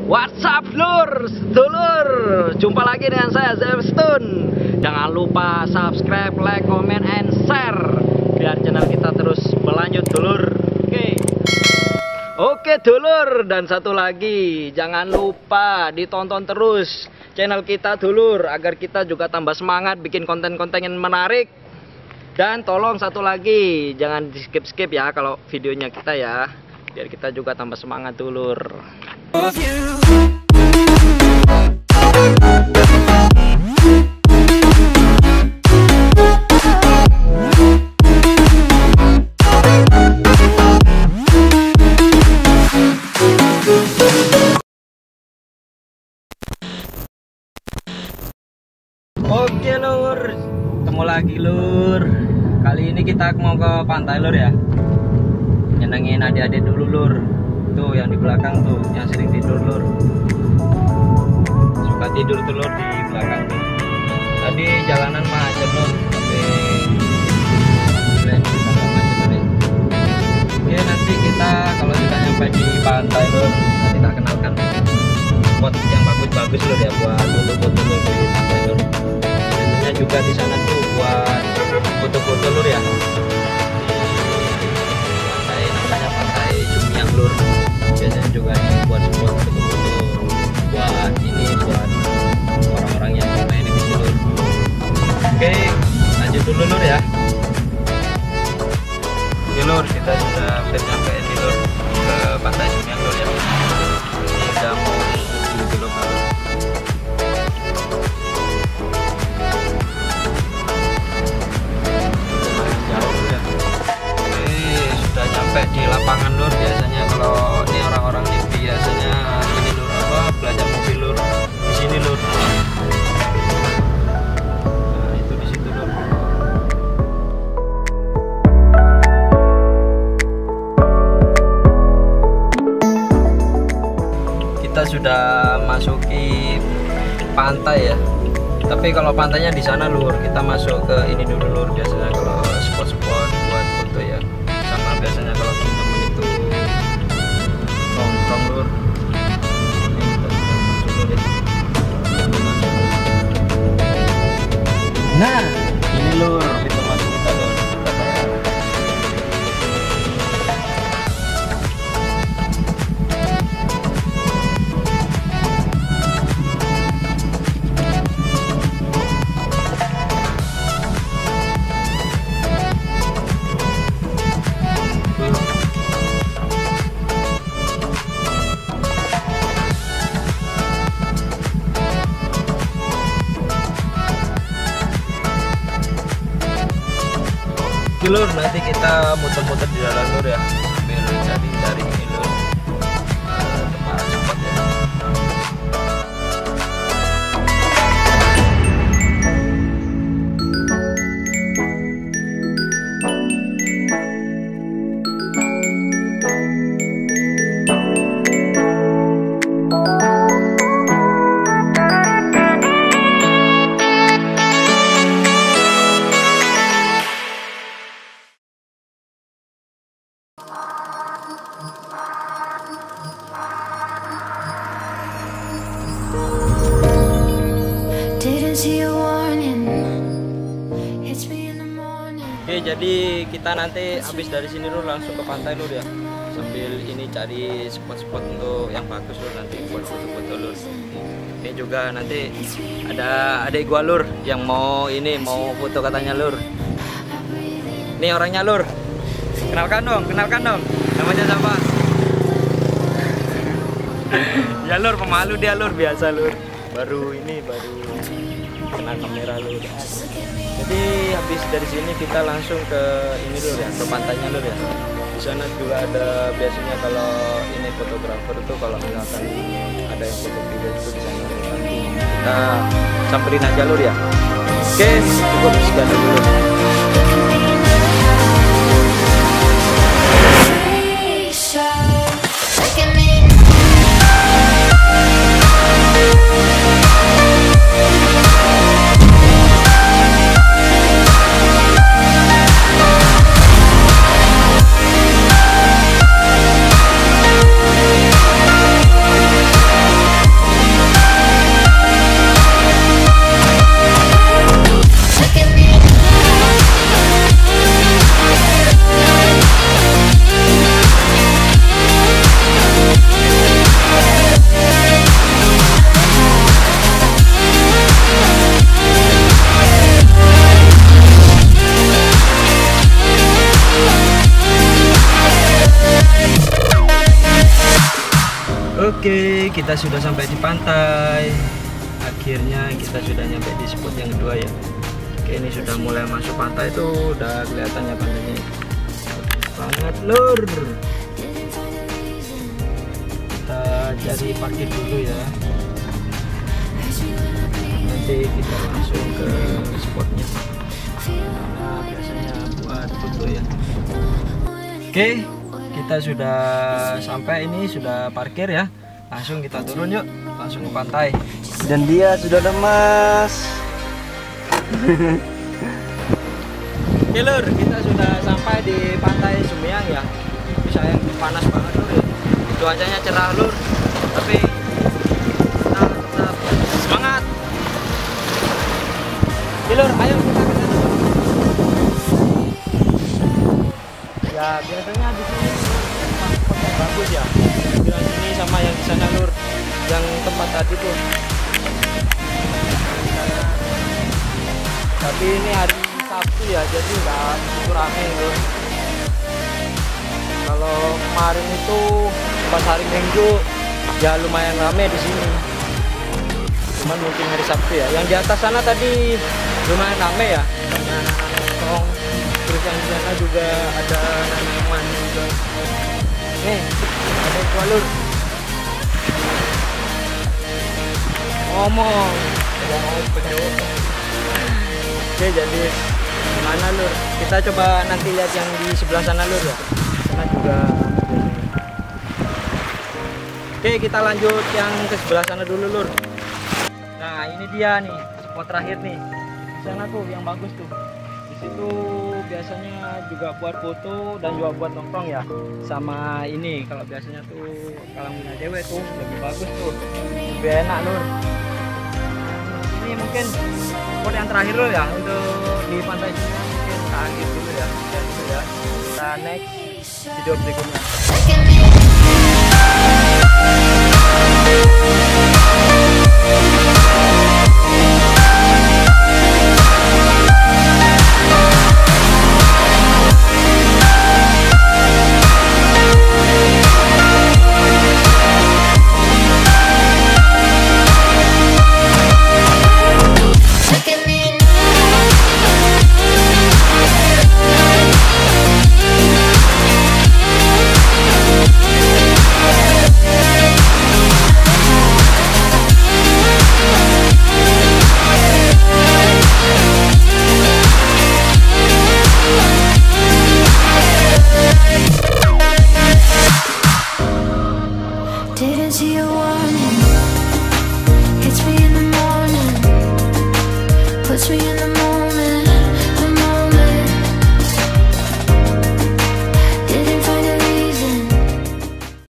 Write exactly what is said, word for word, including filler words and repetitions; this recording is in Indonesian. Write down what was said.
What's up lur, sedulur, jumpa lagi dengan saya Zevstone. Jangan lupa subscribe, like, comment, and share biar channel kita terus berlanjut dulur. Oke Oke dulur, dan satu lagi, jangan lupa ditonton terus channel kita dulur, agar kita juga tambah semangat bikin konten-konten yang menarik. Dan tolong satu lagi, jangan di skip-skip ya kalau videonya kita ya, biar kita juga tambah semangat dulur. Oke lur, ketemu lagi lur. Kali ini kita mau ke pantai lur ya, nyenengin adik-adik dulu lur. Tuh yang di belakang tuh, yang sering tidur lur, suka tidur tuh lur di belakang tuh. Tadi jalanan macet lur, tapi kita nggak macet lur ya. Oke, nanti kita kalau kita nyampe di pantai lur, nanti tak kenalkan spot yang bagus-bagus lur ya, buat foto-foto lur di pantai lur. Biasanya juga di sana tuh buat foto-foto lur ya, pantai namanya Pantai Jumiang lur. Biasanya juga dibuat spot foto-foto buat ini, buat orang-orang yang main di lur. Oke, lanjut dulu lur ya. Oke lur, kita sudah hampir nyampe di lur, ke Pantai Jumiang lur ya. Ini udah mau tujuh kilometer. Di lapangan lur, biasanya kalau ini orang-orang T V biasanya ini lur, apa belajar mobil lur di sini lur. Nah itu di situ lur. Kita sudah masuki pantai ya, tapi kalau pantainya di sana lur, kita masuk ke ini dulu lur. Biasanya kalau spot-spot buat foto ya, sama biasanya kalau teman-teman itu nongkrong lur. Nah ini lur, pintu masuk kita lur. Lur, nanti kita muter-muter di dalam lur ya, sambil cari-cari ini lur, uh, tempat spotnya. Oke, jadi kita nanti habis dari sini lur langsung ke pantai lur ya, sambil ini cari spot-spot untuk yang bagus lur nanti buat foto-foto lur. Ini juga nanti ada adik gua lur yang mau ini mau foto katanya lur. Ini orangnya lur, kenalkan dong, kenalkan dong, namanya siapa? Ya lur, pemalu dia lur, biasa lur, baru ini baru kena kamera lur. Jadi habis dari sini kita langsung ke ini lur ya, ke pantainya lur ya. Di sana juga ada biasanya kalau ini fotografer itu kalau misalkan ada yang foto video itu di sana nanti kita samperin aja lur ya. Oke, cukup sekian dulu. Oke, kita sudah sampai di pantai. Akhirnya kita sudah nyampe di spot yang kedua ya. Oke, ini sudah mulai masuk pantai tuh, udah kelihatannya pantainya banget lur. Kita cari parkir dulu ya. Nanti kita langsung ke spotnya. Nah, biasanya buat foto ya. Oke, kita sudah sampai, ini sudah parkir ya. Langsung kita turun yuk, langsung ke pantai. Dan dia sudah lemas. Oke lur, kita sudah sampai di pantai Sumiang ya. Sayang panas banget lur ya. Cuacanya cerah lur, tapi kita tetap semangat. Oke lur, ayo kita ke sana. Ya biasanya di sini tempat yang bagus ya. Bilang sini sama yang di sana lur, yang tempat tadi tuh. Tapi ini hari Sabtu ya, jadi nggak begitu rame lur. Kalau kemarin itu pas hari Minggu ya lumayan rame di sini. Cuman mungkin hari Sabtu ya. Yang di atas sana tadi lumayan rame ya, karena nongkrong. Terus yang di sana juga ada nanaman juga. Nih, ada yang lur. Ngomong, ada ngomong. Oke, jadi gimana lur? Kita coba nanti lihat yang di sebelah sana lur ya. Sana juga. Oke, kita lanjut yang ke sebelah sana dulu lur. Nah, ini dia nih spot terakhir nih. Di sana tuh yang bagus tuh. Di situ biasanya juga buat foto dan juga buat nongkrong ya. Sama ini kalau biasanya tuh kalau punya cewek tuh lebih bagus tuh. Lebih enak lur. Ini mungkin spot yang terakhir loh ya untuk di pantai sini, mungkin terakhir dulu ya. Ya, kita next video berikutnya. Didn't see a warning, hits me in the morning, puts me in